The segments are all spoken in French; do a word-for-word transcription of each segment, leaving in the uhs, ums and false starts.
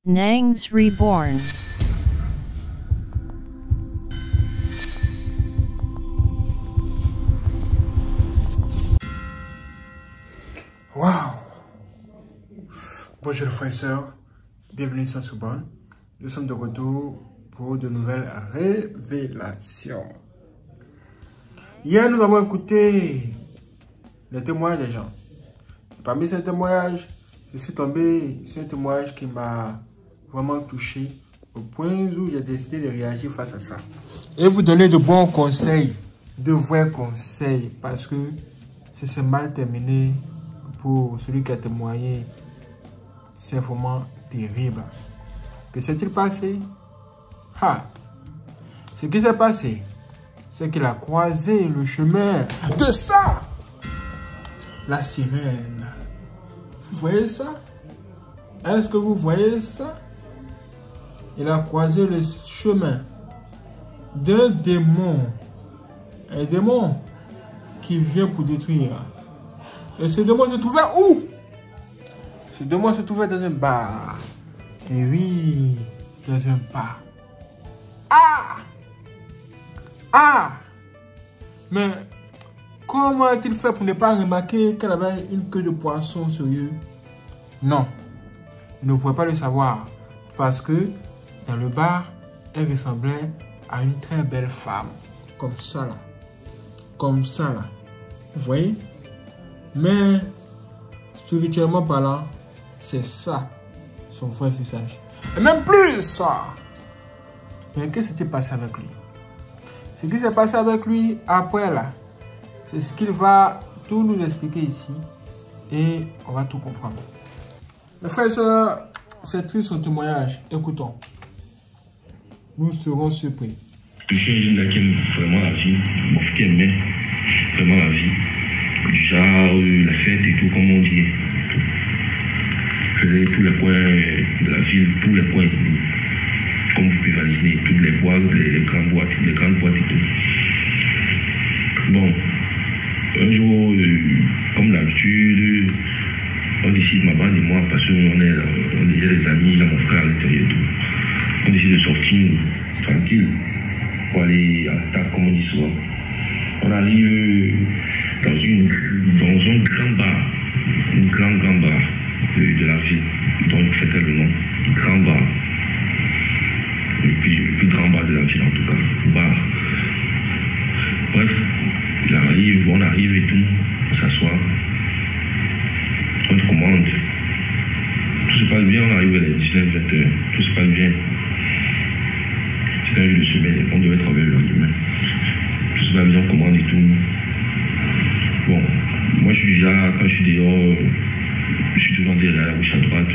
Nangs Reborn. Waouh! Bonjour frères et sœurs, bienvenue sur Soubon. Nous sommes de retour pour de nouvelles révélations. Hier, nous avons écouté les témoignages des gens. Et parmi ces témoignages, je suis tombé sur un témoignage qui m'a vraiment touché au point où j'ai décidé de réagir face à ça. Et vous donner de bons conseils, de vrais conseils, parce que si c'est mal terminé pour celui qui a témoigné, c'est vraiment terrible. Que s'est-il passé? Ah, ce qui s'est passé, c'est qu'il a croisé le chemin de ça, la sirène. Vous voyez ça? Est-ce que vous voyez ça? Il a croisé le chemin d'un démon. Un démon qui vient pour détruire. Et ce démon se trouvait où? Ce démon se trouvait dans un bar. Et oui, dans un bar. Ah! Ah! Mais comment a-t-il fait pour ne pas remarquer qu'elle avait une queue de poisson sur eux? Non, il ne pouvait pas le savoir. Parce que dans le bar, elle ressemblait à une très belle femme. Comme ça là. Comme ça là. Vous voyez? Mais spirituellement parlant, c'est ça son vrai visage. Et même plus ça. Mais qu'est-ce qui s'est passé avec lui? Ce qui s'est passé avec lui après là, c'est ce qu'il va tout nous expliquer ici. Et on va tout comprendre. Mes frères et sœurs, c'est triste son témoignage. Écoutons. Nous serons surpris. Je suis une qui aime vraiment la vie, qui aimait vraiment la vie. Déjà, euh, la fête et tout, comme on dit. Je faisais tous les coins de la ville, tous les coins, comme vous pouvez imaginer, toutes les boîtes, les, les grandes boîtes, les grandes boîtes et tout. Bon, un jour, euh, comme d'habitude, on décide, ma bande et moi, parce qu'on est, on est des amis, il y a mon frère à l'intérieur et tout. On décide de sortir tranquille pour aller à la table, comme on dit souvent. On arrive dans, une, dans un grand bar, un grand, grand bar de, de la ville, dont il fait le nom, grand bar. Le plus, le plus grand bar de la ville en tout cas, bar. Bref, il arrive, on arrive et tout, on s'assoit, on commande. Tout se passe bien, on arrive à les dix-neuf vingt heures, tout se passe bien. C'était un jour de semaine, on devait travailler le lendemain. Tout se passe bien, on commande et tout. Bon, moi je suis déjà, quand je suis dehors, je suis toujours derrière la gauche à droite.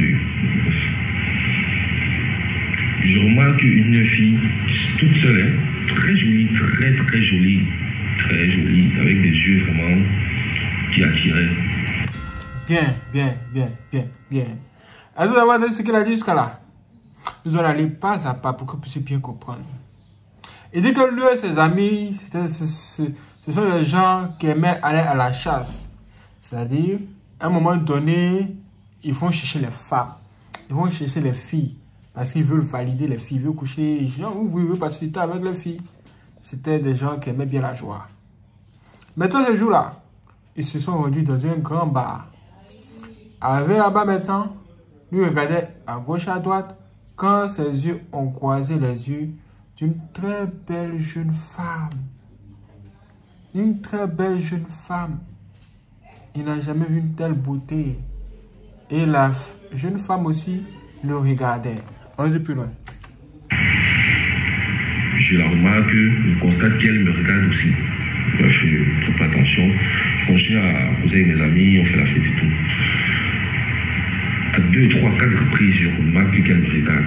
Je remarque une fille toute seule, hein, très jolie, très très jolie, très jolie, avec des yeux vraiment qui attiraient. Bien, bien, bien, bien, bien. Alors, vous avez ce qu'il a dit jusqu'à là. Nous allons aller pas à pas pour que vous puissiez bien comprendre. Il dit que lui et ses amis, ce sont les gens qui aimaient aller à la chasse. C'est-à-dire, à un moment donné, ils vont chercher les femmes. Ils vont chercher les filles. Parce qu'ils veulent valider les filles. Ils veulent coucher les gens ou ils veulent passer du temps avec les filles. C'était des gens qui aimaient bien la joie. Maintenant, ce jour-là, ils se sont rendus dans un grand bar. Arrivé là-bas maintenant, lui regardait à gauche, à droite. Quand ses yeux ont croisé les yeux d'une très belle jeune femme. Une très belle jeune femme. Il n'a jamais vu une telle beauté. Et la jeune femme aussi le regardait. On dit plus loin. Je la remarque, je constate qu'elle me regarde aussi. Moi, je fais trop attention. Je continue à poser avec mes amis, on fait la fête et tout. À deux, trois, quatre reprises, je remarque qu'elle me regarde.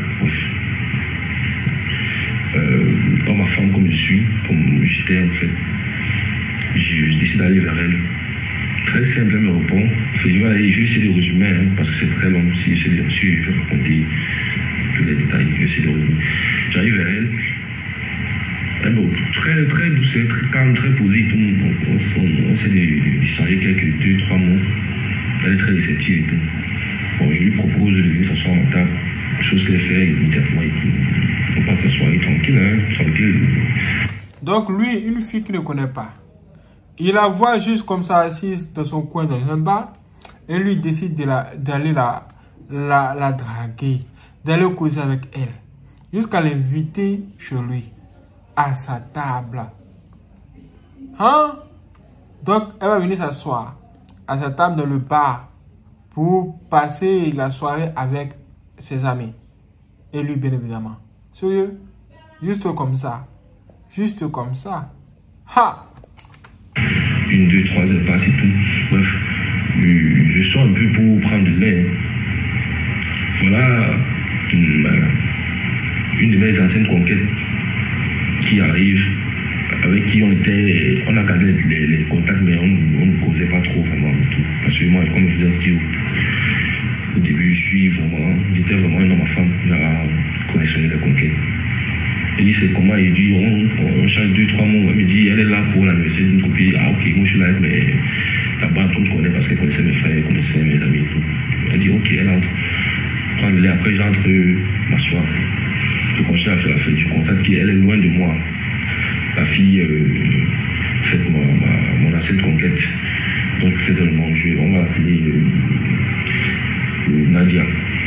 Euh, dans ma femme comme je suis, comme j'étais en fait, je, je décide d'aller vers elle. Très simple, elle me répond. Je vais, aller, je vais essayer de résumer, hein, parce que c'est très long. Si je vais raconter tous les détails, je vais essayer de résumer. J'arrive vers elle. Elle me très, très douce, très calme, très posée. Tout. On, on, on, on essaie de distinguer quelques deux, trois mots. Elle est très réceptive et tout. Bon, je lui propose de venir s'asseoir à table. chose qu'elle fait immédiatement. On passe la soirée tranquille, hein, tranquille. Donc lui, une fille qu'il ne connaît pas, il la voit juste comme ça assise dans son coin dans un bar et lui décide d'aller la, la, la, la draguer, d'aller causer avec elle, jusqu'à l'inviter chez lui, à sa table. Hein? Donc elle va venir s'asseoir à sa table dans le bar pour passer la soirée avec ses amis. Et lui, bien évidemment. Sérieux? Juste comme ça. Juste comme ça. Ha! Une, deux, trois, elle passe et tout. Bref, euh, je sors un peu pour prendre de l'air. Voilà une, une de mes anciennes conquêtes qui arrive, avec qui on était, on a gardé les, les contacts, mais on, on ne causait pas trop vraiment tout. Parce que moi, comme je vous ai dit au début, je suis vraiment, j'étais vraiment un homme à femme, j'ai collectionné les conquêtes. Il dit c'est comment, il dit on, on change deux, trois mots. Il me dit elle est là pour l'anniversaire d'une copine. Ah ok, moi je suis là, mais là-bas tout le monde connaît parce qu'elle connaissait mes frères, elle connaissait mes amis et tout. Elle dit ok, elle entre. Prendre l'air, après j'entre m'asseoir. Je continue à faire la fête. Je constate qu'elle est loin de moi. La fille, euh, c'est mon, ma, mon ancienne conquête. Donc c'est dans le manger. On va appeler euh, euh, Nadia.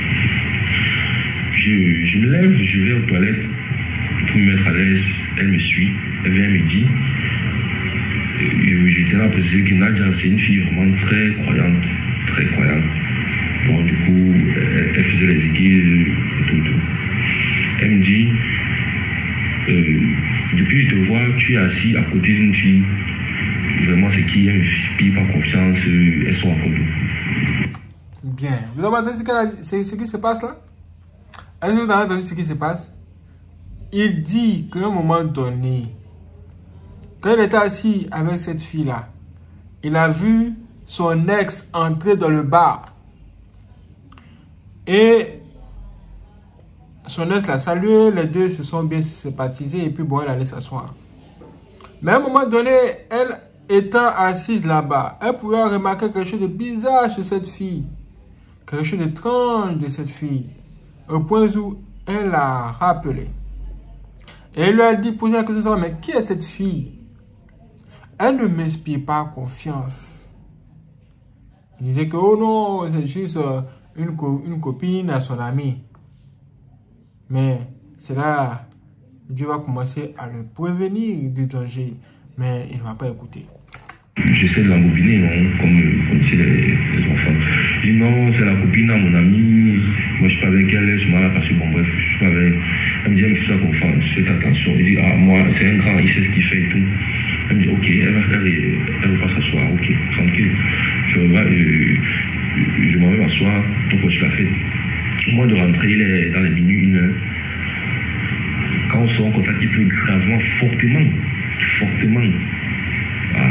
Je, je me lève, je vais aux toilettes pour me mettre à l'aise. Elle me suit, elle vient me dire. J'étais là à préciser que Nadia, c'est une fille vraiment très croyante, très croyante. Bon, du coup, elle, elle faisait les églises et tout, tout. Elle me dit, euh, depuis que je te vois, tu es assis à côté d'une fille. Vraiment, c'est qui, elle ne m'inspire pas confiance, elles sont en couple. Bien. Vous avez entendu ce, ce qui se passe là? Est-ce que vous avez entendu ce qui se passe? Il dit qu'à un moment donné, quand il était assis avec cette fille-là, il a vu son ex entrer dans le bar. Et son ex l'a salué, les deux se sont bien sympathisés et puis bon, elle allait s'asseoir. Mais à un moment donné, elle étant assise là-bas, elle pouvait remarquer quelque chose de bizarre chez cette fille. Quelque chose d'étrange de cette fille. Au point où elle l'a rappelé. Et elle lui a dit, posé la question, mais qui est cette fille? Elle ne m'inspire pas confiance. Il disait que, oh non, c'est juste une, co une copine à son ami. Mais c'est là, Dieu va commencer à le prévenir du danger. Mais il ne va pas écouter. J'essaie de l'embobiner, non, comme vous connaissez les, les enfants. Je dis non, c'est la copine à mon ami. Moi, je suis pas avec elle, je m'en parce que bon, bref, je suis pas avec. Elle me dit, mais fais confiance, faites attention. Il dit, ah, moi, c'est un grand, il sait ce qu'il fait et tout. Elle me dit, ok, elle va faire, elle va s'asseoir, ok, tranquille. Je, je, je m'en vais m'asseoir, donc je la fête. Au moment de rentrer, il est dans les minutes, une heure. Quand on sort, on constate qu'il pleut gravement, fortement, fortement. Ah.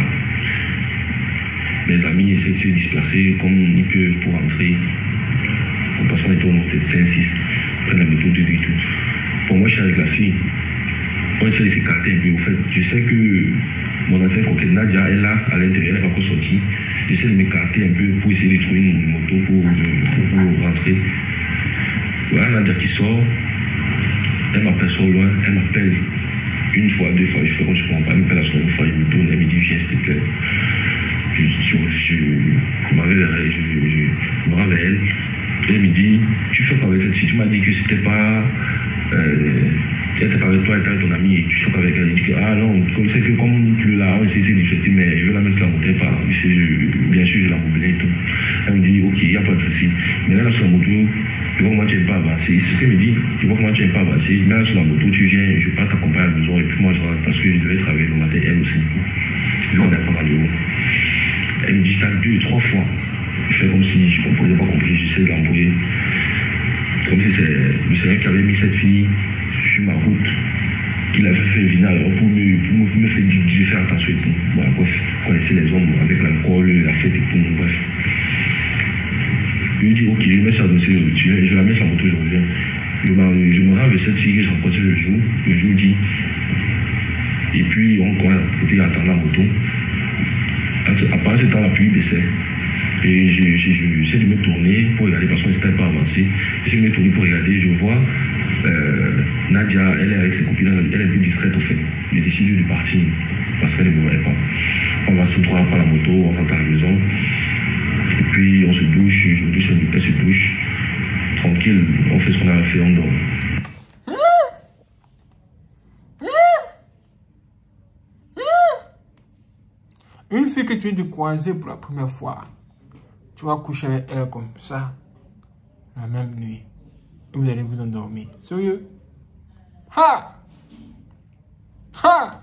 Mes amis essaient de se disperser comme ils peuvent pour rentrer. On passe les tours peut-être cinq six, prennent la méthode et tout. Pour moi, je suis avec la fille. On essaie de s'écarter un peu. En fait, je sais que mon ancienne coquette Nadia est là, à l'intérieur, elle n'est pas encore sortie. J'essaie de m'écarter un peu pour essayer de trouver une moto pour, pour, pour rentrer. Voilà Nadia qui sort. Elle m'appelle sur loin, elle m'appelle une fois, deux fois, je fais comme je comprends pas. Elle m'appelle à son une fois, je me tourne, elle me dit viens s'il te plaît. Je, je, je, je m'en vais vers elle, je, je, je me rends vers elle. Elle me dit, tu fais quoi avec cette fille? Tu m'as dit que c'était pas. Euh, elle était pas avec toi, elle était avec ton ami, et tu fais quoi avec elle? Elle dit que, ah non, c'est que comme tu là, on essaie de discuter, mais je vais la mettre sur la moto, pas. Bien sûr, je la mobilais et tout. Elle me dit, ok, il n'y a pas de souci. Mais là, sur la moto, je vois comment tu n'aimes pas avancer. C'est ce qu'elle me dit, je vois comment tu n'aimes pas avancer. Mais là, sur la moto, tu viens, je vais pas t'accompagner à la maison, et puis moi, je rentre parce que je devais travailler le matin, elle aussi. Là, on est pas dans le haut. Elle me dit ça deux, trois fois. Je fais comme si je ne comprenais pas compris, j'essaie de l'embrouiller. Comme si c'est le Seigneur qui avait mis cette fille sur ma route, qu'il avait fait venir alors pour me, pour me, pour me faire dire de faire attention et tout. Bon, bref, vous connaissez les hommes avec l'alcool, la fête et tout, bref. Je lui dis, ok, je mets ça dans je, je la mets sur la moto, je reviens. Je me, je me rends avec cette fille que j'ai rencontrée le jour, le jour dit. Et puis on commence à côté attendre la moto. À part ce temps, la pluie baissait. Et j'essaie de me tourner pour regarder parce qu'on n'était pas avancé. J'essaie de me tourner pour regarder, je vois euh, Nadia, elle est avec ses copines, elle est un peu distraite au fait. J'ai décidé de partir parce qu'elle ne me voyait pas. On va se trouver par la moto, on rentre à la maison. Et puis on se douche, je me douche, elle se douche. Tranquille, on fait ce qu'on a fait, on dort. Une fille que tu viens de croiser pour la première fois, tu vas coucher avec elle comme ça, la même nuit. Et vous allez vous endormir. Sérieux? Ha! Ha!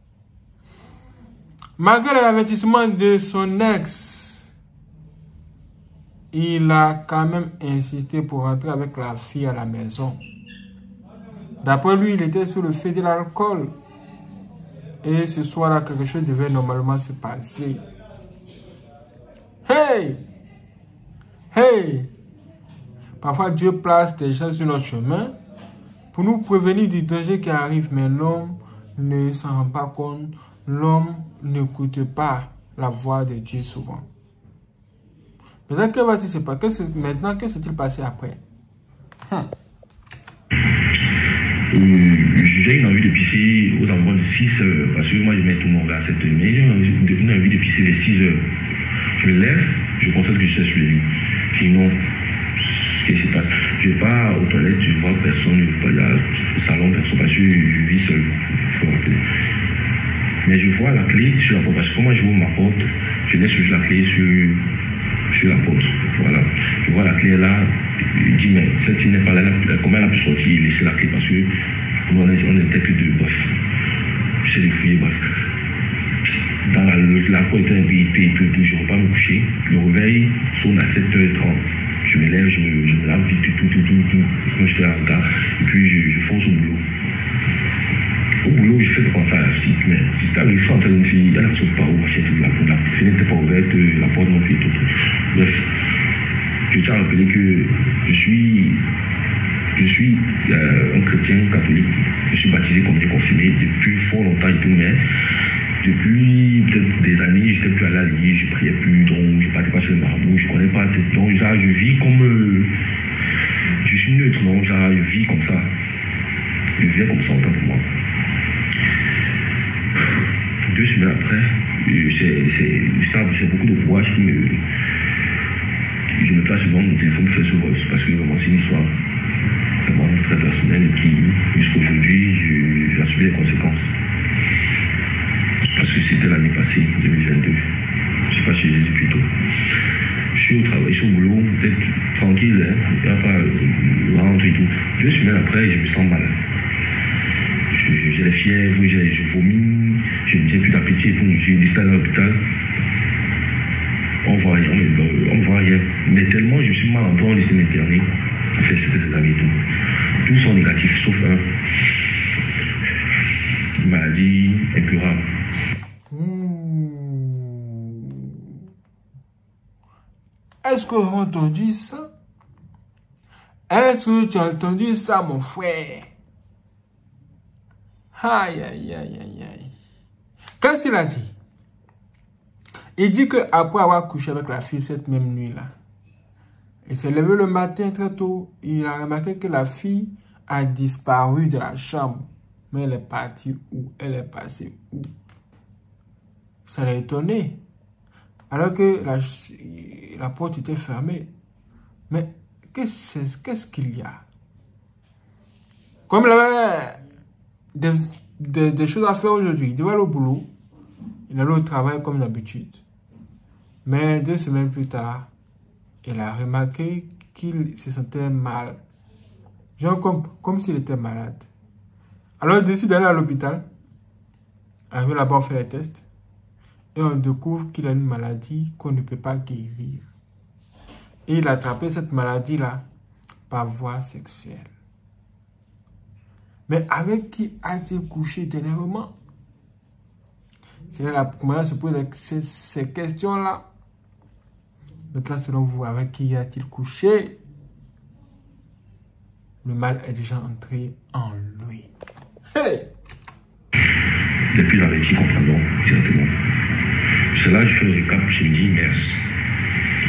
Malgré l'avertissement de son ex, il a quand même insisté pour rentrer avec la fille à la maison. D'après lui, il était sur le fait de l'alcool. Et ce soir-là, quelque chose devait normalement se passer. Hey! Hey! Parfois, Dieu place des gens sur notre chemin pour nous prévenir du danger qui arrive. Mais l'homme ne s'en rend pas compte. L'homme n'écoute pas la voix de Dieu souvent. Maintenant, que va-t-il se passer? Maintenant, que s'est-il passé après? Hum. Euh, j'ai une envie de pisser aux environs de six heures, parce que moi je mets tout mon gars à sept heures, mais j'ai une, une envie de pisser vers six heures. Je me lève, je constate que je suis sur le lit. Sinon, ce qui se passe, je vais pas aux toilettes, je vois personne, je vais pas là, au salon, personne, parce que je vis seul, il faut rappeler. Mais je vois la clé sur la porte, parce que quand moi je ouvre ma porte, je laisse juste la clé sur, sur la porte. Voilà. Je vois la clé là, je dis, mais cette fille n'est pas là, comment elle a pu sortir et laisser la clé, parce que nous on n'était que deux, bref. J'essaie de fouiller, bref. Dans la, la porte était un peu épais et tout, je ne vais pas me coucher. Le réveil sonne à sept heures trente. Je me lève, je me, je me lave vite, tout, tout, tout, tout, quand j'étais en retard. Et puis je, je fonce au boulot. Au boulot, je fais de penser à la fille, mais si tu arrives en train d'une fille, elle ne saute pas où, la, la, la fenêtre n'était pas ouverte, la porte non plus, tout, tout. Bref, je tiens à rappeler que je suis, je suis euh, un chrétien catholique, je suis baptisé comme des confirmé depuis fort longtemps et tout, mais depuis peut-être des années, je n'étais plus à la l'église, je ne priais plus, donc je ne partais pas sur le marabout, je ne connais pas cette, donc genre, je vis comme, euh, je suis neutre, donc genre, je vis comme ça, je vis comme ça autant pour moi. Deux semaines après, c'est beaucoup de courage qui me... Je me place devant mon téléphone, fait ce voice, parce que vraiment c'est une histoire vraiment très personnelle et qui, jusqu'à aujourd'hui, j'ai subi les conséquences. Parce que c'était l'année passée, deux mille vingt-deux. Je suis pas chez Jésus plutôt. Je suis au travail, je suis au boulot, peut-être tranquille, hein, il n'y a pas de rentre et tout. Deux semaines après, je me sens mal. J'ai la fièvre, je vomis, je n'ai plus d'appétit, j'ai une liste à l'hôpital. On ne voit rien, on ne voit rien. Mais tellement je suis mal en temps, on laisse m'interner. En fait, c'était ces amis tout. Tous sont négatifs, sauf un. Une maladie incurable. Est-ce que vous avez entendu ça? Est-ce que tu as entendu ça, mon frère? Aïe, aïe, aïe, aïe, aïe. Qu'est-ce qu'il a dit? Il dit qu'après avoir couché avec la fille cette même nuit-là, il s'est levé le matin très tôt, il a remarqué que la fille a disparu de la chambre. Mais elle est partie où? Elle est passée où? Ça l'a étonné. Alors que la, la porte était fermée. Mais qu'est-ce qu'est-ce qu'il y a? Comme il avait des, des, des choses à faire aujourd'hui, il devait aller au boulot. Il allait au travail comme d'habitude. Mais deux semaines plus tard, il a remarqué qu'il se sentait mal. Genre comme, comme s'il était malade. Alors il décide d'aller à l'hôpital. Arrivé là-bas, on fait les tests. Et on découvre qu'il a une maladie qu'on ne peut pas guérir. Et il a attrapé cette maladie-là par voie sexuelle. Mais avec qui a-t-il couché dernièrement? C'est là qu'on se pose ces, ces questions-là. Maintenant, selon vous, avec qui a-t-il couché? Le mal est déjà entré en lui. Hey! Depuis la métier, comprenons directement. C'est là que je fais le récap, je me dis, merci.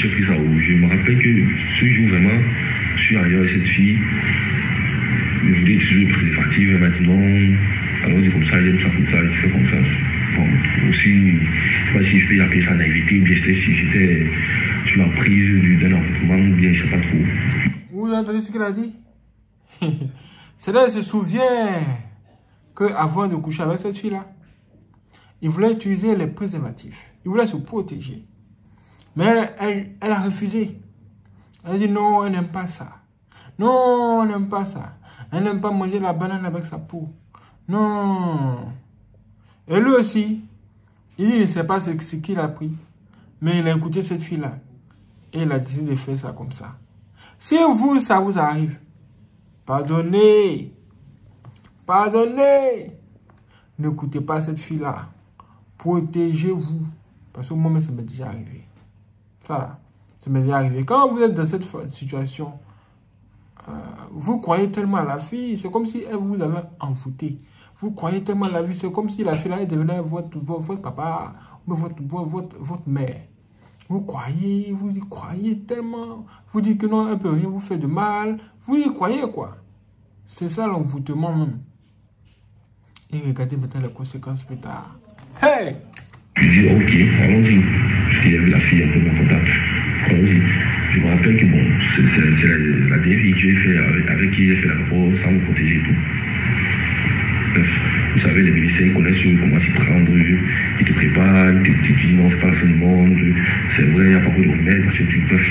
j'ai pris ça au jeu. Je me rappelle que ce jour, vraiment, je suis arrivé avec cette fille. Je voulais utiliser le préservatif. Elle m'a dit non. Alors, c'est comme ça, j'aime ça comme ça, je fais comme ça. Bon, aussi, je ne sais pas si je peux appeler ça naïveté, ou bien si j'étais sur la prise d'un envoûtement, ou bien je ne sais pas trop. Vous entendez ce qu'il a dit? C'est là qu'il se souvient qu'avant de coucher avec cette fille-là, il voulait utiliser les préservatifs. Il voulait se protéger. Mais elle, elle, elle a refusé. Elle a dit non, elle n'aime pas ça. Non, elle n'aime pas ça. Elle n'aime pas manger la banane avec sa peau. Non. Et lui aussi, il ne sait pas ce, ce qu'il a pris. Mais il a écouté cette fille-là. Et il a décidé de faire ça comme ça. Si vous, ça vous arrive, pardonnez. Pardonnez. N'écoutez pas cette fille-là. Protégez-vous. Parce que moi-même, ça m'est déjà arrivé. Ça là, ça m'est déjà arrivé. Quand vous êtes dans cette situation, euh, vous croyez tellement à la fille, c'est comme si elle vous avait envoûté. Vous croyez tellement à la vie, c'est comme si la fille là devenait votre, votre, votre papa, ou votre, votre, votre mère. Vous croyez, vous y croyez tellement. Vous dites que non, elle ne peut rien vous faire de mal. Vous y croyez quoi. C'est ça l'envoûtement même. Et regardez maintenant les conséquences plus tard. Hey! Je dis ok, allons-y. Je dis la fille un peu confortable. Allons-y. Je me rappelle que bon, c'est la, la dernière fille que j'ai fait avec, avec qui j'ai fait la rapport sans me protéger et tout. Bref, vous savez, les médecins ils connaissent comment s'y prendre, ils te préparent, ils te, te disent non, c'est pas la fin du monde, c'est vrai, il n'y a pas beaucoup de remèdes, parce que tu peux.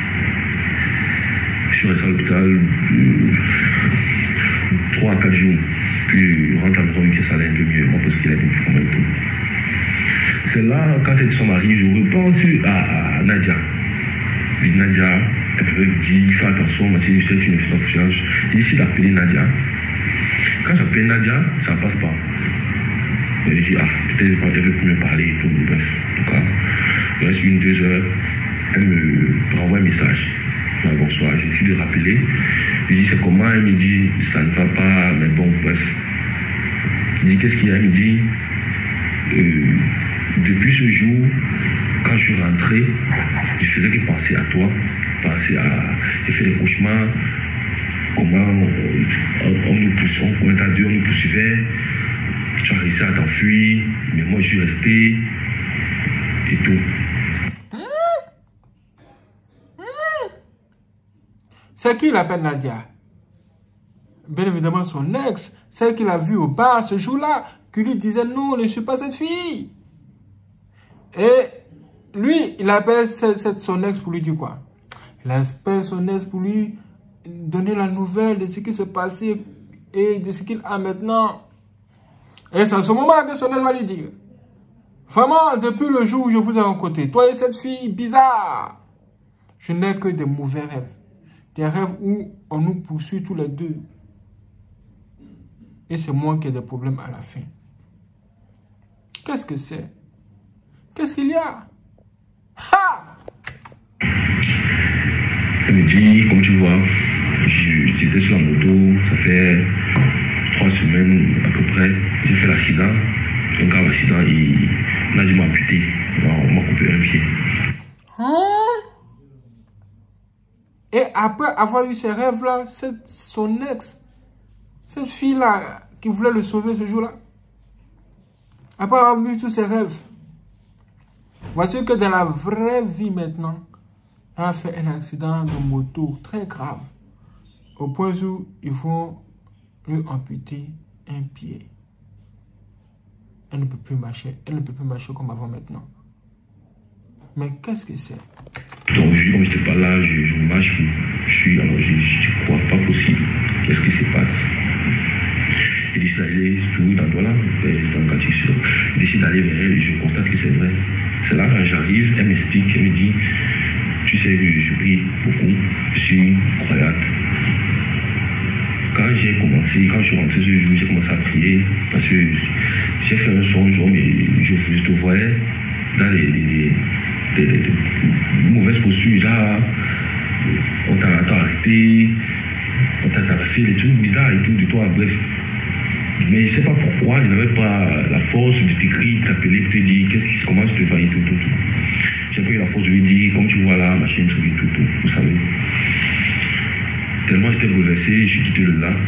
Je suis resté à l'hôpital trois à quatre jours, puis je rentre à la maison, que ça allait un peu mieux, moi, parce qu'il a été plus mal tout. C'est là, quand c'est son mari, je repense à, à Nadia. Je dis Nadia, elle peut dire, fais attention, moi, si je sais une infection, je décide d'appeler Nadia. Quand j'appelle Nadia, ça ne passe pas. Je dis, ah, peut-être qu'elle veut plus me parler et tout. Bref, en tout cas, il reste une, deux heures, elle me renvoie un message. Ah, bonsoir, je décide de rappeler. Je dis, c'est comment? Elle me dit, ça ne va pas, mais bon, bref. Je dis, qu'est-ce qu'il y a? Elle me dit, euh, depuis ce jour, quand je suis rentré, je faisais que penser à toi, penser à. J'ai fait des cauchemars. Comment on, on, on nous pousse, on pointait à deux, on nous poursuivait, tu as réussi à t'enfuir, mais moi je suis resté et tout. C'est qui l'appelle Nadia? Bien évidemment son ex, celle qu'il a vue au bar ce jour-là, qui lui disait non, je ne suis pas cette fille. Et lui, il appelle cette, cette, son ex pour lui dire quoi? Il appelle son ex pour lui donner la nouvelle de ce qui s'est passé et de ce qu'il a maintenant. Et c'est à ce moment-là que son ex va lui dire, vraiment, depuis le jour où je vous ai rencontré, toi et cette fille bizarre, je n'ai que des mauvais rêves. Des rêves où on nous poursuit tous les deux. Et c'est moi qui ai des problèmes à la fin. Qu'est-ce que c'est? Qu'est-ce qu'il y a? Ha! Elle me dit, comme tu vois, j'étais sur la moto, ça fait trois semaines à peu près, j'ai fait l'accident, un grave accident, et on a dû m'amputer, on m'a coupé un pied. Hein? Et après avoir eu ces rêves-là, son ex, cette fille-là qui voulait le sauver ce jour-là, après avoir vu tous ses rêves, voici que dans la vraie vie maintenant, elle a fait un accident de moto très grave, au point où ils vont lui amputer un pied. Elle ne peut plus marcher, elle ne peut plus marcher comme avant maintenant. Mais qu'est-ce que c'est? Donc, je, comme je n'étais pas là, je, je marche, je suis, alors je ne crois pas possible. Qu'est-ce qui se passe? Je décide d'aller sur dans l'endroit là, dans le quartier sûr. Je décide d'aller vers elle et je constate que c'est vrai. C'est là quand j'arrive, elle m'explique, elle me dit, tu sais, je prie beaucoup, je suis croyante. Quand j'ai commencé, quand je suis rentré ce jour, j'ai commencé à prier parce que j'ai fait un songe, mais je, je te voyais dans les, les, les, les, les mauvaises postures, genre, on t'a arrêté, on t'a tabassé, des trucs bizarres et tout, de toi, bref. Mais je ne sais pas pourquoi, je n'avais pas la force de t'écrire, t'appeler, de te dire qu'est-ce qui, comment je te faillis, tout, tout, tout. J'ai pas eu la force de lui dire, comme tu vois là, ma chaîne, tout, tout, tout, vous savez. Tellement j'étais bouleversé, je suis quitté de là.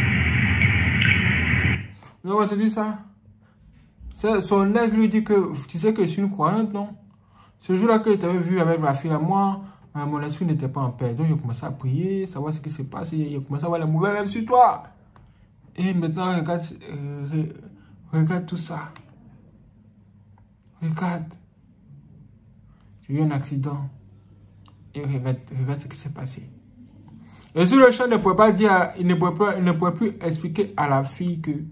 Non, on va te dire ça. Son ex lui dit que, tu sais que je suis une croyante, non? Ce jour-là que tu avais vu avec la fille à moi, euh, mon esprit n'était pas en paix. Donc, j'ai commencé à prier, savoir ce qui se passe. J'ai commencé à voir les mauvais rêves sur toi. Et maintenant, regarde, euh, regarde tout ça. Regarde. J'ai eu un accident. Et regarde, regarde ce qui s'est passé. Et sur le champ, il ne pouvait pas dire, il ne pouvait, pas, il ne pouvait plus expliquer à la fille que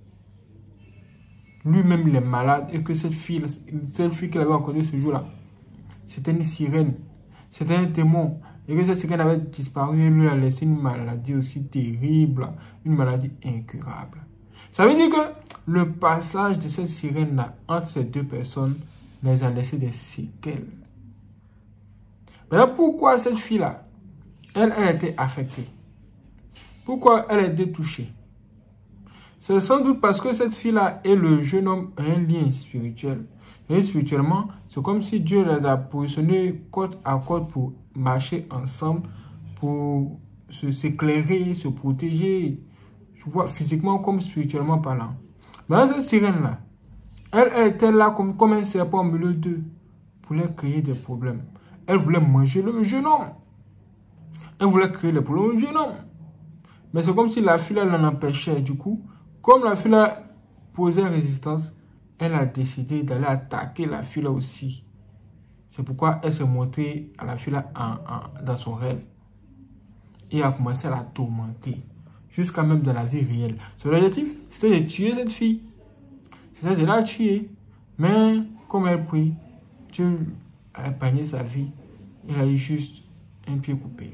lui-même il est malade et que cette fille, cette fille qu'il avait rencontrée ce jour-là, c'était une sirène, c'était un démon. Et que cette sirène avait disparu et lui a laissé une maladie aussi terrible, une maladie incurable. Ça veut dire que le passage de cette sirène-là entre ces deux personnes les a laissé des séquelles. Mais pourquoi cette fille-là, elle, elle a été affectée? Pourquoi elle a été touchée? C'est sans doute parce que cette fille-là et le jeune homme ont un lien spirituel. Et spirituellement, c'est comme si Dieu les a positionnés côte à côte pour marcher ensemble, pour s'éclairer, se, se protéger, tu vois, physiquement comme spirituellement parlant. Mais cette sirène-là, elle, elle était là comme, comme un serpent au milieu d'eux pour leur créer des problèmes. Elle voulait manger le jeune homme. Elle voulait créer des problèmes au jeune homme. Mais c'est comme si la fille l'en empêchait. Du coup, comme la fille a posé résistance, elle a décidé d'aller attaquer la fille aussi. C'est pourquoi elle s'est montrée à la fille en, en, dans son rêve. Et a commencé à la tourmenter. Jusqu'à même dans la vie réelle. Son objectif, c'était de tuer cette fille. C'était de la tuer. Mais comme elle prie, Dieu a épargné sa vie. Il a eu juste un pied coupé.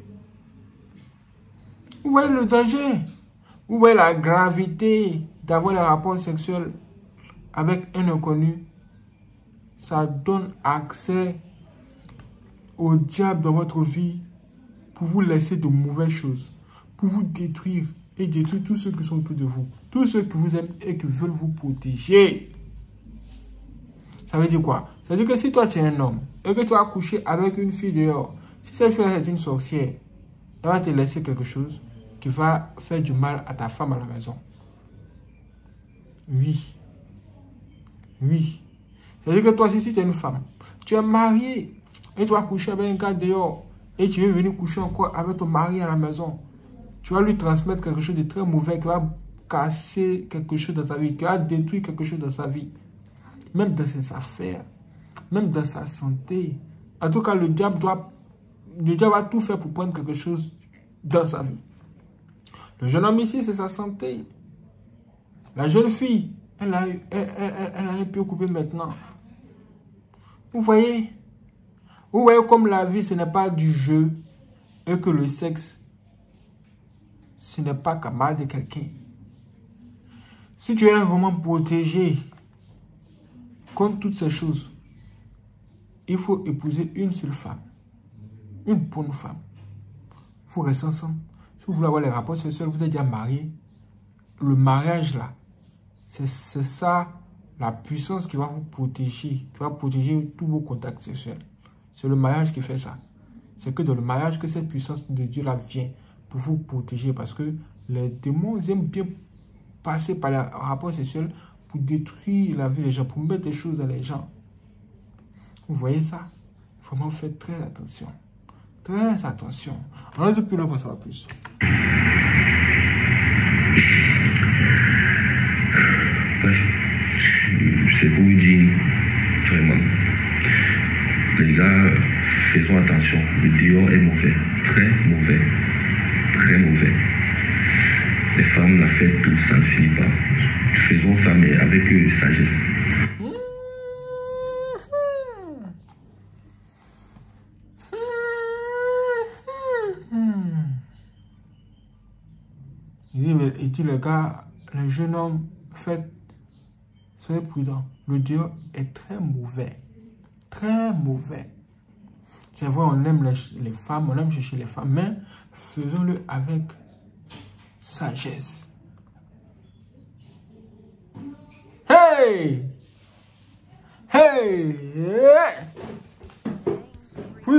Vous voyez le danger? Vous voyez la gravité d'avoir les rapports sexuels avec un inconnu? Ça donne accès au diable dans votre vie pour vous laisser de mauvaises choses, pour vous détruire et détruire tous ceux qui sont autour de vous, tous ceux qui vous aiment et qui veulent vous protéger. Ça veut dire quoi? Ça veut dire que si toi tu es un homme et que tu as couché avec une fille dehors, si cette fille-là est une sorcière, elle va te laisser quelque chose qui va faire du mal à ta femme à la maison. Oui. Oui. Ça veut dire que toi, si tu es une femme, tu es mariée et tu vas coucher avec un gars dehors et tu veux venir coucher encore avec ton mari à la maison, tu vas lui transmettre quelque chose de très mauvais qui va casser quelque chose dans sa vie, qui va détruire quelque chose dans sa vie. Même dans ses affaires, même dans sa santé. En tout cas, le diable doit, le diable va tout faire pour prendre quelque chose dans sa vie. Le jeune homme ici, c'est sa santé. La jeune fille, elle a, elle, elle, elle, elle a un peu coupé maintenant. Vous voyez? Vous voyez comme la vie, ce n'est pas du jeu et que le sexe, ce n'est pas camarade de quelqu'un. Si tu es vraiment protégé contre toutes ces choses, il faut épouser une seule femme. Une bonne femme. Il faut rester ensemble. Si vous voulez avoir les rapports sexuels, vous êtes déjà marié. Le mariage là, c'est ça la puissance qui va vous protéger, qui va protéger tous vos contacts sexuels. C'est le mariage qui fait ça. C'est que dans le mariage que cette puissance de Dieu là vient pour vous protéger, parce que les démons aiment bien passer par les rapports sexuels pour détruire la vie des gens, pour mettre des choses dans les gens. Vous voyez ça? Vraiment faites très attention. Très attention. On ne peut pas savoir plus. C'est pour vous dire, vraiment, les gars, faisons attention. Le dehors est mauvais, très mauvais, très mauvais. Les femmes, la fête, tout ça ne finit pas. Faisons ça, mais avec euh, sagesse. Il dit, mais, il dit, les gars, le jeune homme, faites, soyez prudent. Le Dieu est très mauvais. Très mauvais. C'est vrai, on aime les, les femmes, on aime chercher les femmes, mais faisons-le avec sagesse.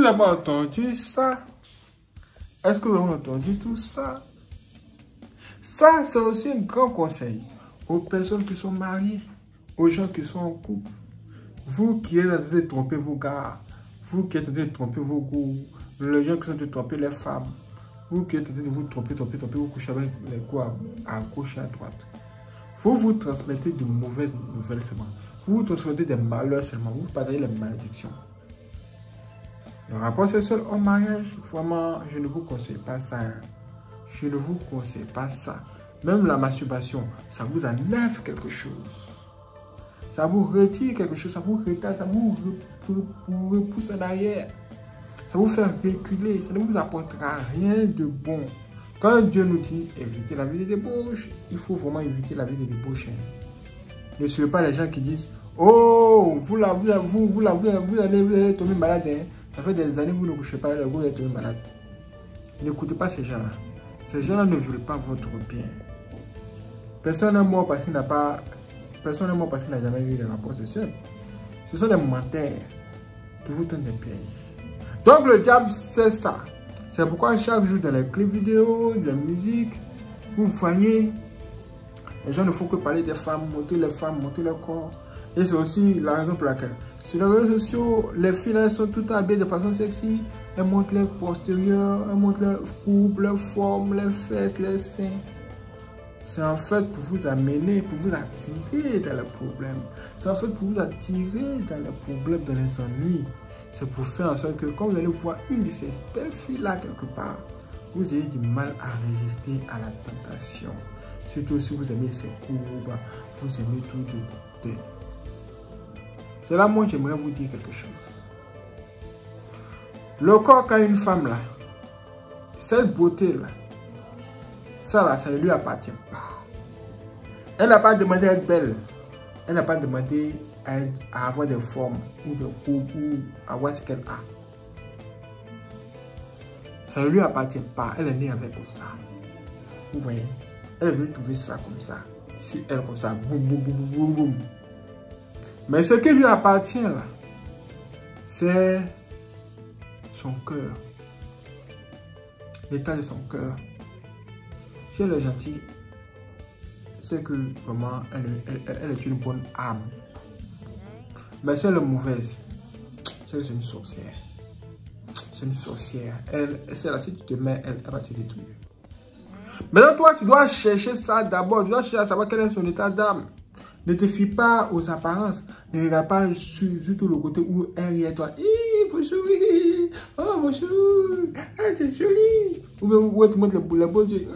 avez entendu ça? Est-ce que vous avez entendu tout ça? Ça, c'est aussi un grand conseil aux personnes qui sont mariées, aux gens qui sont en couple. Vous qui êtes en train de tromper vos gars, vous qui êtes en train de tromper vos goûts, les gens qui sont en train de tromper les femmes, vous qui êtes en train de vous tromper, tromper, tromper, vous couchez avec les coups à, à gauche et à droite. Vous vous transmettez de mauvaises nouvelles seulement. Vous vous transmettez des malheurs seulement. Vous partagez les malédictions. Le rapport sexuel au mariage, vraiment, je ne vous conseille pas ça. Je ne vous conseille pas ça. Même la masturbation, ça vous enlève quelque chose. Ça vous retire quelque chose, ça vous retarde, ça vous repousse en arrière. Ça vous fait reculer, ça ne vous apportera rien de bon. Quand Dieu nous dit éviter la vie de débauche, il faut vraiment éviter la vie de débauche. Ne suivez pas les gens qui disent oh, vous là, vous, vous, vous, là, vous, vous, allez, vous allez tomber malade. Hein. Ça fait des années que vous ne couchez pas, vous allez tomber malade. N'écoutez pas ces gens-là. Ces gens-là ne veulent pas votre bien. Personne n'est mort parce qu'il n'a pas. Personne n'est mort parce qu'il n'a jamais eu de rapport sexuel. Ce sont des menteurs qui vous donnent des pièges. Donc le diable, c'est ça. C'est pourquoi chaque jour dans les clips vidéo, de la musique, vous voyez, les gens ne font que parler des femmes, montrer les femmes, montrer leur corps. Et c'est aussi la raison pour laquelle, sur les réseaux sociaux, les filles elles sont toutes habillées de façon sexy. Elles montrent leurs postérieurs, elles montrent leurs courbes, leurs formes, les fesses, les seins. C'est en fait pour vous amener, pour vous attirer dans les problèmes. C'est en fait pour vous attirer dans les problèmes, dans les ennuis. C'est pour faire en sorte que quand vous allez voir une de ces belles filles-là quelque part, vous ayez du mal à résister à la tentation. Surtout si vous aimez ses courbes, vous aimez tout de côté. C'est là, moi, j'aimerais vous dire quelque chose. Le corps qu'a une femme là, cette beauté-là, ça là, ça ne lui appartient pas. Elle n'a pas demandé à être belle. Elle n'a pas demandé à, être, à avoir des formes ou des courbes ou à avoir ce qu'elle a. Ça ne lui appartient pas. Elle est née avec comme ça. Vous voyez? Elle veut trouver ça comme ça. Sur elle comme ça. Boum, boum, boum, boum, boum. Mais ce qui lui appartient là, c'est son cœur. L'état de son cœur. Si elle est gentille, c'est que vraiment elle, elle, elle, elle est une bonne âme. Mais si elle est mauvaise, c'est que c'est une sorcière. C'est une sorcière. Elle, c'est là, si tu te mets, elle, elle va te détruire. Maintenant, toi, tu dois chercher ça d'abord. Tu dois chercher à savoir quel est son état d'âme. Ne te fie pas aux apparences. Ne regarde pas sur, sur tout le côté où elle rit à toi. Hi, bonjour. Oh, bonjour. Ah, c'est joli. Ou bien, où elle te montre les, les beaux yeux.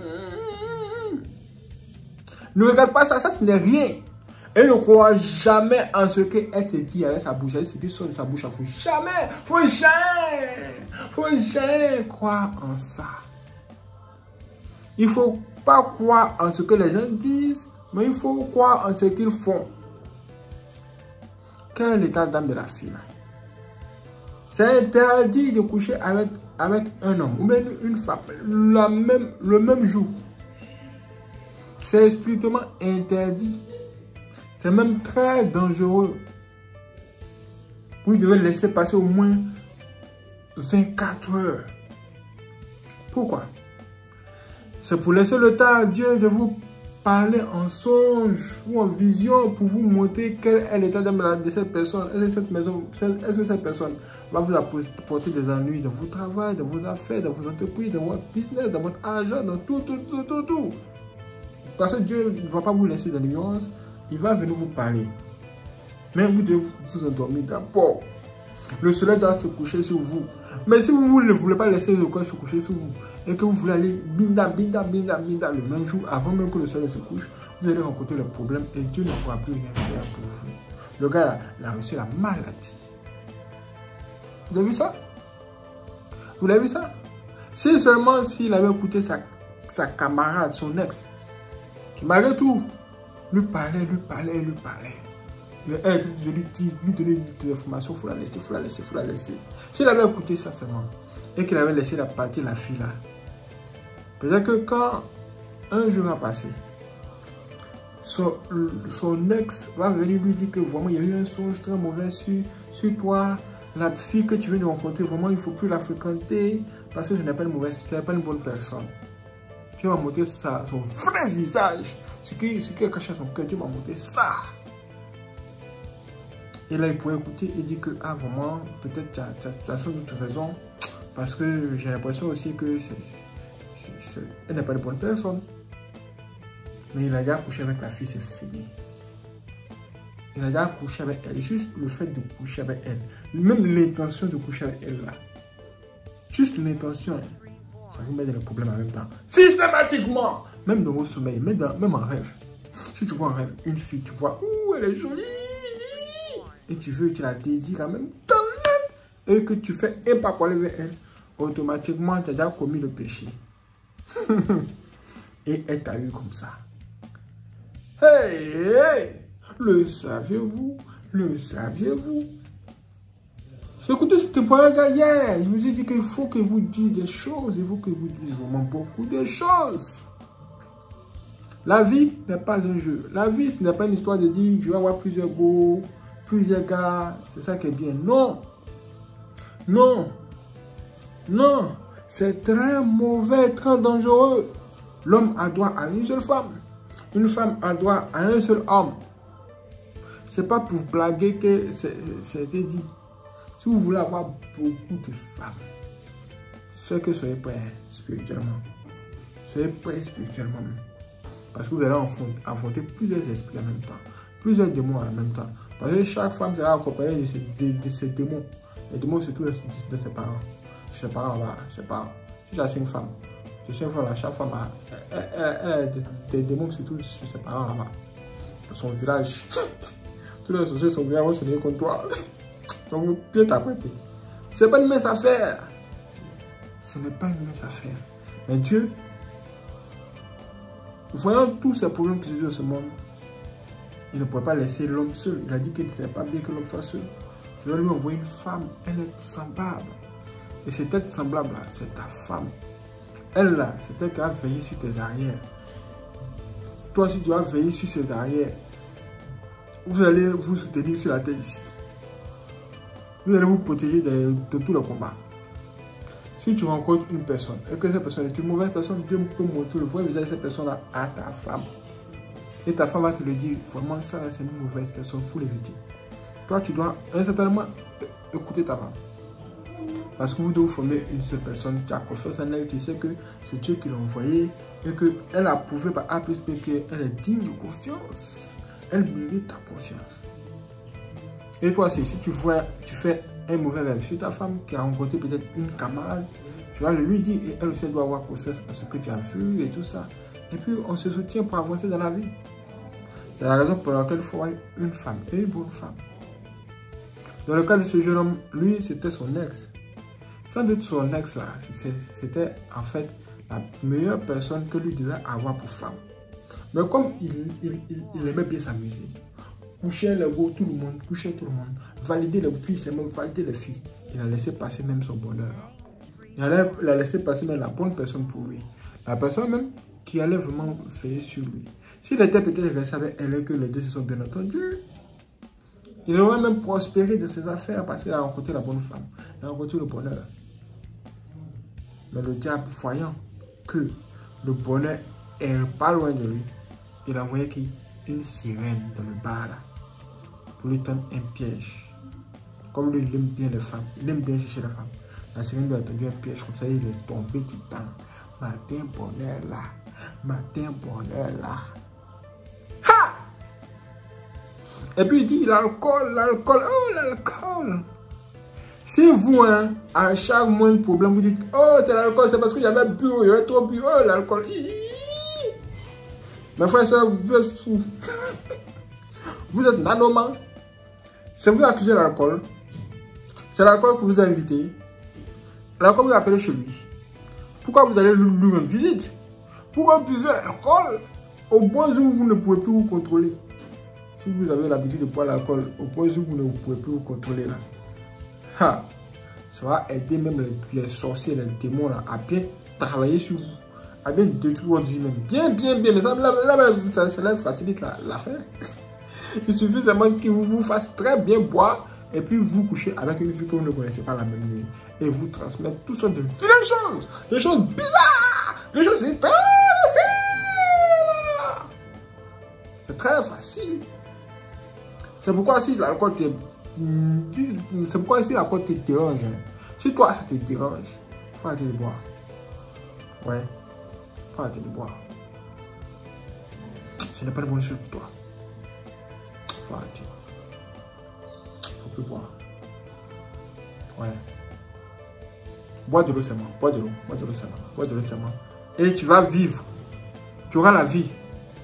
Ne regarde pas ça, ça ce n'est rien. Et ne crois jamais en ce qu'elle te dit avec sa bouche. Ce qui sort de sa bouche, il faut jamais, faut jamais, faut jamais croire en ça. Il ne faut pas croire en ce que les gens disent, mais il faut croire en ce qu'ils font. Quel est l'état d'âme de la fille là? C'est interdit de coucher avec, avec un homme ou même une femme la même, le même jour. C'est strictement interdit. C'est même très dangereux. Vous devez laisser passer au moins vingt-quatre heures. Pourquoi? C'est pour laisser le temps à Dieu de vous parler en songe ou en vision pour vous montrer quel est l'état d'âme de cette personne. Est-ce que cette, maison, est-ce que cette personne va vous apporter des ennuis dans votre travail, dans vos affaires, dans vos entreprises, dans votre business, dans votre argent, dans tout, tout, tout, tout, tout. Parce que Dieu ne va pas vous laisser dans l'ignorance, il va venir vous parler. Mais vous devez vous endormir d'abord. Le soleil doit se coucher sur vous. Mais si vous ne voulez pas laisser le corps se coucher sur vous, et que vous voulez aller binda, binda, binda, binda le même jour, avant même que le soleil se couche, vous allez rencontrer le problème et Dieu ne pourra plus rien faire pour vous. Le gars là, il a reçu la maladie. Vous avez vu ça? Vous l'avez vu ça? Si seulement s'il avait écouté sa, sa camarade, son ex, qui malgré tout, lui parlait, lui parlait, lui parlait. Elle lui dit, lui donner des informations, il faut la laisser, il faut la laisser, il faut la laisser. S'il avait écouté ça seulement, et qu'il avait laissé la partie, la fille là, peut-être que quand un jour va passer, son, son ex va venir lui dire que vraiment il y a eu un songe très mauvais sur, sur toi, la fille que tu veux de rencontrer, vraiment, il ne faut plus la fréquenter parce que ce n'est pas une mauvaise, ce n'est pas une bonne personne. Dieu va montrer ça, son vrai visage, ce qui, ce qui est caché à son cœur, Dieu va montrer ça. Et là, il pourrait écouter et dire que, ah, vraiment, peut-être tu as, tu as sans doute raison, parce que j'ai l'impression aussi que c'est, c'est, c'est, elle n'est pas une bonne personne. Mais il a déjà couché avec la fille, c'est fini. Il a déjà couché avec elle. Juste le fait de coucher avec elle. Même l'intention de coucher avec elle là. Juste l'intention. Ça vous met dans le problème en même temps. Systématiquement. Même dans vos sommeils. Même, dans, même en rêve. Si tu vois en rêve une fille, tu vois, ouh, elle est jolie. Et tu veux, tu la désires en même temps. Et que tu fais un pas pour aller vers elle. Automatiquement, tu as déjà commis le péché. Et elle t'a eu comme ça. Hey, hey. Le saviez-vous? Le saviez-vous? J'ai écouté ce témoignage hier. Je vous ai dit qu'il faut que vous disiez des choses. Il faut que vous disiez vraiment beaucoup de choses. La vie n'est pas un jeu. La vie, ce n'est pas une histoire de dire je vais avoir plusieurs go, plusieurs gars. C'est ça qui est bien. Non. Non. Non. C'est très mauvais, très dangereux. L'homme a droit à une seule femme. Une femme a droit à un seul homme. C'est pas pour blaguer que c'était dit. Si vous voulez avoir beaucoup de femmes, c'est que soyez prêts spirituellement. Soyez prêts spirituellement. Parce que vous allez affronter plusieurs esprits en même temps. Plusieurs démons en même temps. Parce que chaque femme sera accompagnée de ces, de, de ces démons. Les démons, surtout de, de ses parents. Ses parents là-bas, ses parents. Si j'ai une femme, c'est une femme là, chaque femme a, elle, elle, elle a des, des démons surtout sur ses parents là-bas. Dans son village. Tous les sociétés sont bien se contre toi. Donc, vous bien t'apprêter. Ce n'est pas une mince affaire. Ce n'est pas une mince affaire. Mais Dieu, voyant tous ces problèmes qui se jouent dans ce monde, il ne pourrait pas laisser l'homme seul. Il a dit qu'il n'était pas bien que l'homme soit seul. Je vais lui envoyer une femme. Elle est semblable. Et cette être semblable là, c'est ta femme. Elle là, c'est elle qui va veiller sur tes arrières. Toi aussi, tu vas veiller sur ses arrières. Vous allez vous soutenir sur la terre ici. Vous allez vous protéger de, de tous les combats. Si tu rencontres une personne et que cette personne est une mauvaise personne, Dieu peut montrer le vrai visage de cette personne-là à ta femme. Et ta femme va te le dire, vraiment ça là c'est une mauvaise personne, il faut l'éviter. Toi tu dois certainement écouter ta femme. Parce que vous devez former une seule personne, tu as confiance en elle, tu sais que c'est Dieu qui l'a envoyé et qu'elle a prouvé par A plus B qu'elle est digne de confiance. Elle mérite ta confiance. Et toi aussi, si tu vois, tu fais un mauvais rêve sur ta femme qui a rencontré peut-être une camarade, tu vas le lui dire et elle aussi doit avoir confiance à ce que tu as vu et tout ça. Et puis on se soutient pour avancer dans la vie. C'est la raison pour laquelle il faut avoir une femme et une bonne femme. Dans le cas de ce jeune homme, lui c'était son ex. Sans doute son ex là, c'était en fait la meilleure personne que lui devait avoir pour femme. Mais comme il, il, il, il aimait bien s'amuser, coucher les gars, tout le monde, coucher tout le monde, valider les filles, c'est même valider les filles, il a laissé passer même son bonheur. Il a, il a laissé passer même la bonne personne pour lui. La personne même qui allait vraiment veiller sur lui. S'il était peut-être resté avec elle et que les deux se sont bien entendus, il aurait même prospéré de ses affaires parce qu'il a rencontré la bonne femme, il a rencontré le bonheur. Mais le diable, voyant que le bonheur est pas loin de lui, il a envoyé qui? Une sirène dans le bar là, pour lui tendre un piège. Comme lui, il aime bien les femmes, il aime bien chercher les femmes. La sirène lui a tendu un piège, comme ça il est tombé du temps. Matin bonheur là, matin bonheur là. Ha! Et puis il dit l'alcool, l'alcool, oh l'alcool. Si vous, hein, à chaque moindre problème, vous dites, oh c'est l'alcool, c'est parce que j'avais bu, j'avais trop bu, oh l'alcool. Mes frères et soeurs, vous êtes fous. Vous êtes nanoman. Si vous accusez l'alcool, c'est l'alcool que vous a invité. L'alcool vous a appelé chez lui. Pourquoi vous allez lui rendre visite? Pourquoi vous buvez l'alcool au point où vous ne pouvez plus vous contrôler? Si vous avez l'habitude de boire l'alcool, au point où vous ne pouvez plus vous contrôler là. Ha, ça va aider même les, les sorciers, les démons là, à bien travailler sur vous. À bien détruire votre vie même. Bien, bien, bien. Mais ça, là, là, ça, ça facilite l'affaire. La, Il suffit seulement qu'il vous, vous fasse très bien boire et puis vous couchez avec une fille que vous ne connaissez pas la même nuit. Et vous transmettez toutes sortes de vilaines choses, des choses bizarres, des choses étranges. C'est très facile. C'est pourquoi si l'alcool te... C'est pourquoi si l'alcool te dérange, si toi ça te dérange, il faut arrêter de boire. Ouais, il faut arrêter de boire. Ce n'est pas de bonne chose pour toi. Il faut arrêter. Il ne faut plus boire. Ouais. Bois de l'eau seulement. Bois de l'eau. Bois de l'eau seulement. Bois de l'eau seulement. Et tu vas vivre. Tu auras la vie.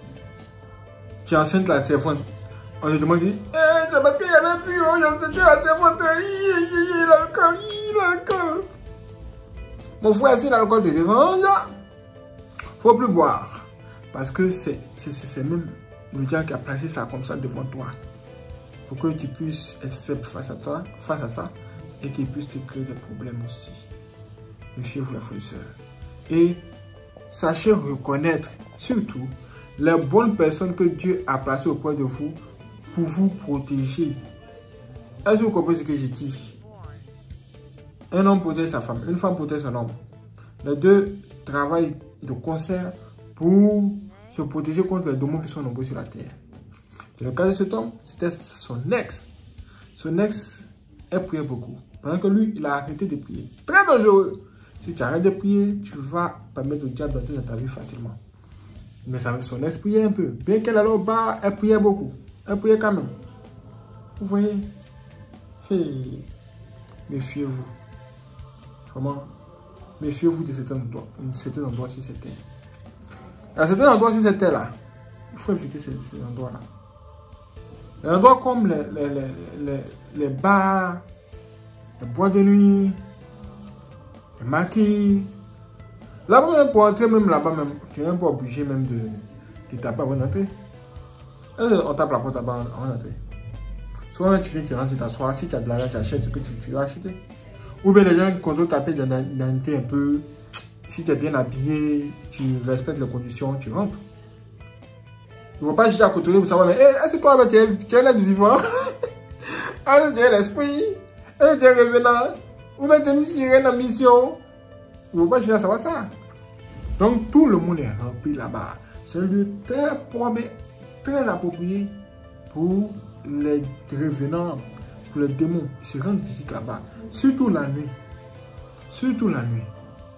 Tu es enceinte la servante. On te demande, eh, c'est parce qu'il n'y avait plus, oh, c'était la servante. L'alcool, l'alcool. Mon frère, si l'alcool te dérange, il ne faut plus boire. Parce que c'est même le diable qui a placé ça comme ça devant toi. Pour que tu puisses être faible face à toi, face à ça, et qu'il puisse te créer des problèmes aussi. Méfiez-vous, la frère et sœur. Et sachez reconnaître, surtout, les bonnes personnes que Dieu a placées auprès de vous pour vous protéger. Est-ce que vous comprenez ce que je dis? Un homme protège sa femme, une femme protège son homme. Les deux travaillent de concert pour se protéger contre les démons qui sont nombreux sur la terre. Dans le cas de cet homme, c'était son ex. Son ex, elle priait beaucoup. Pendant que lui, il a arrêté de prier. Très dangereux. Si tu arrêtes de prier, tu vas permettre au diable d'entrer dans ta vie facilement. Mais son ex priait un peu. Bien qu'elle allait au bar, elle priait beaucoup. Elle priait quand même. Vous voyez? Hey. Méfiez-vous. Comment? Méfiez-vous de certains endroits. De certains endroits si c'était. À certains endroits si c'était là. Il faut éviter ces, ces endroits-là. Les endroits comme les, les, les, les, les bars, les boîtes de nuit, les maquis. Là-bas, même pour entrer, même là-bas, même, tu n'es même pas obligé même de, de taper avant d'entrer. On tape la porte là-bas avant d'entrer. Souvent, tu viens, tu rentres, tu t'assois. Si tu as de l'argent, tu achètes ce que tu, tu dois acheter. Ou bien les gens contrôlent ta paix d'identité un peu. Si tu es bien habillé, tu respectes les conditions, tu rentres. Ils ne vont pas chercher à contrôler pour savoir, mais hey, est-ce que toi, tu es, tu es là du vivant? Est-ce que tu es l'esprit? Est-ce que tu es revenant? Ou bien tu es une sirène en mission? Ils ne vont pas chercher à savoir ça. Donc tout le monde est rempli là-bas. C'est un lieu très propre, très approprié pour les revenants, pour les démons. Ils se rendent visite là-bas. Surtout la nuit. Surtout la nuit.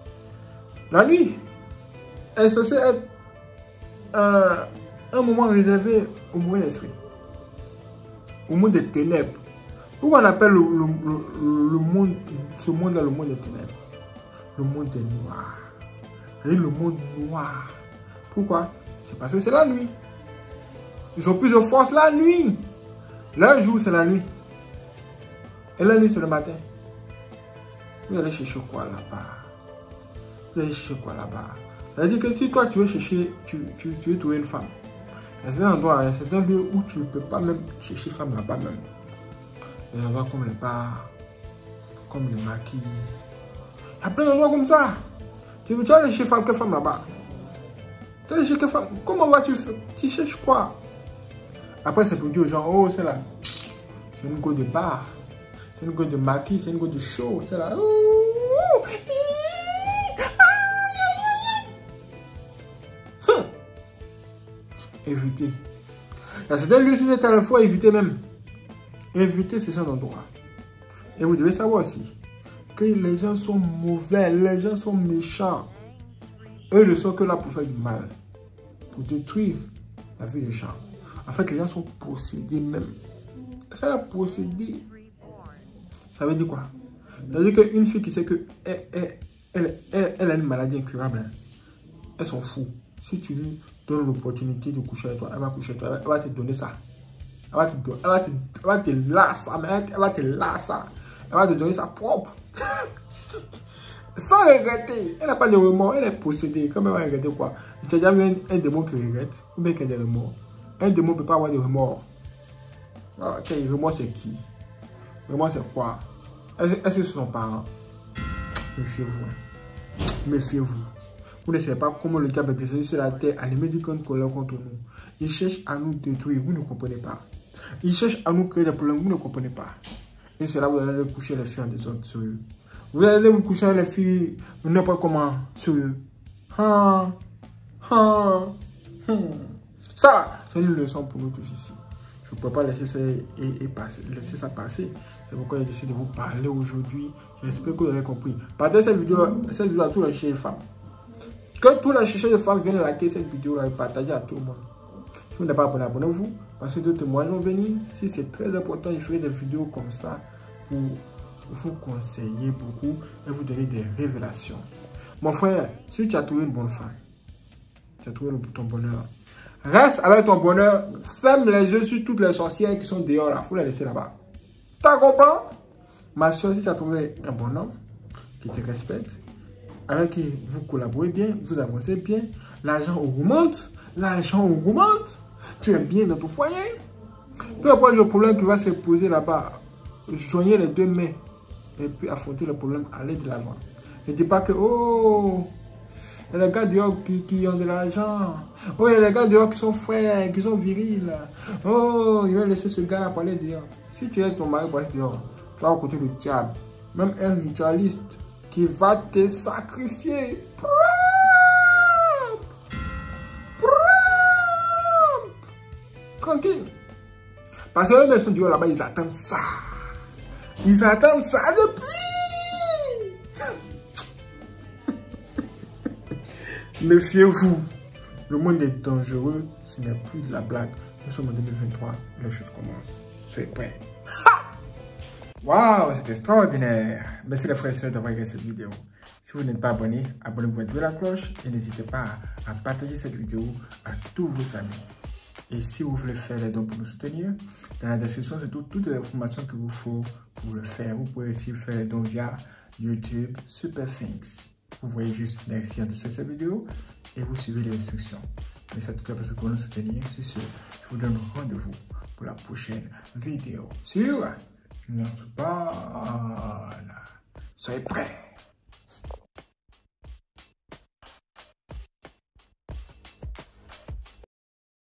La nuit est censée être euh, un moment réservé au mauvais esprit. Au monde des ténèbres. Pourquoi on appelle le, le, le, le monde, ce monde-là le monde des ténèbres? Le monde des noirs. C'est le monde noir. Pourquoi? C'est parce que c'est la nuit. Ils ont plus de force la nuit. Le jour, c'est la nuit. Et la nuit, c'est le matin. Vous allez chercher quoi là-bas? Vous allez chercher quoi là-bas? Ça veut dire que si toi, tu veux chercher, tu, tu, tu veux trouver une femme. C'est un endroit, c'est un lieu où tu ne peux pas même chercher femme là-bas même. Les endroits comme les bars, comme les maquis. Il y a plein d'endroits comme ça. Tu veux aller chercher femme, quelle femme là-bas? Tu vas chercher quelle femme? Comment vas-tu faire? Tu cherches quoi? Après, c'est pour dire aux gens, oh, c'est là. C'est une go de bar. C'est une go de maquis, c'est une go de show. C'est là. Hum. Évitez. Dans certains lieux, si vous êtes à la fois, évitez même. Évitez ce genre d'endroit. Et vous devez savoir aussi que les gens sont mauvais, les gens sont méchants. Eux ne sont que là pour faire du mal, pour détruire la vie des gens. En fait, les gens sont possédés même, très possédés. Ça veut dire quoi? Ça veut dire qu'une fille qui sait qu'elle elle, elle, elle, elle a une maladie incurable, elle s'en fout. Si tu lui donnes l'opportunité de coucher avec toi, elle va coucher avec toi, elle va te donner ça. Elle va te, elle va te, elle va te lasser, elle va te lasser. Elle va te donner sa propre. Sans regretter. Elle n'a pas de remords, elle est possédée. Comme elle va regretter quoi? Tu as déjà vu un, un démon qui regrette? Ou bien qui a des remords? Un démon ne peut pas avoir de remords. Ah, okay, remords c'est qui? Remords c'est quoi? Est-ce est que ce sont parents? Méfiez-vous. Hein. Méfiez-vous. Vous ne savez pas comment le diable est descendu sur la terre à les mettre du colère contre nous. Il cherche à nous détruire, vous ne comprenez pas. Il cherche à nous créer des problèmes, vous ne comprenez pas. Et c'est là où vous allez coucher les filles en désordre, sérieux. Vous allez vous coucher les filles, n'importe comment, sérieux. Ah, ah, hmm. Ça, c'est une leçon pour nous tous ici. Je ne peux pas laisser ça, et, et passer, laisser ça passer. C'est pourquoi j'ai décidé de vous parler aujourd'hui. J'espère que vous avez compris. Partagez cette vidéo, cette vidéo à tous les chercheurs de femmes. Que tous les chercheurs de femmes viennent liker cette vidéo et partager à tout le monde. Si vous n'êtes pas abonné, abonnez-vous. Parce que d'autres témoignages vont venir. Si c'est très important, je ferai des vidéos comme ça pour vous conseiller beaucoup et vous donner des révélations. Mon frère, si tu as trouvé une bonne femme, tu as trouvé ton bonheur, reste avec ton bonheur, ferme les yeux sur toutes les sorcières qui sont dehors là, il faut les laisser là-bas. Tu comprends? Ma soeur, si tu as trouvé un bon homme qui te respecte, avec qui vous collaborez bien, vous avancez bien, l'argent augmente, l'argent augmente, tu es bien dans ton foyer. Peu importe le problème qui va se poser là-bas, joignez les deux mains et puis affronter le problème, aller de l'avant. Ne dis pas que, oh, il y a les gars dehors qui, qui ont de l'argent. Oh, il y a les gars dehors qui sont frères, qui sont virils. Oh, il va laisser ce gars-là parler dehors. Si tu es ton mari pour aller dehors, tu vas à côté du diable. Même un ritualiste qui va te sacrifier. Tranquille. Parce que eux, ils sont dehors là-bas, ils attendent ça. Ils attendent ça depuis. Méfiez-vous. Le monde est dangereux. Ce n'est plus de la blague. Nous sommes en deux mille vingt-trois et les choses commencent. Soyez prêts. Waouh, c'est extraordinaire. Merci les frères et sœurs d'avoir regardé cette vidéo. Si vous n'êtes pas abonné, abonnez-vous, activez la cloche et n'hésitez pas à partager cette vidéo à tous vos amis. Et si vous voulez faire les dons pour nous soutenir, dans la description, c'est tout, toutes les informations qu'il vous faut pour le faire. Vous pouvez aussi faire les dons via YouTube, Super Things. Vous voyez juste merci en dessous de cette vidéo et vous suivez les instructions. Mais ça tout fait parce que pour nous soutenir, c'est sûr. Je vous donne rendez-vous pour la prochaine vidéo sur notre barre. Soyez prêts.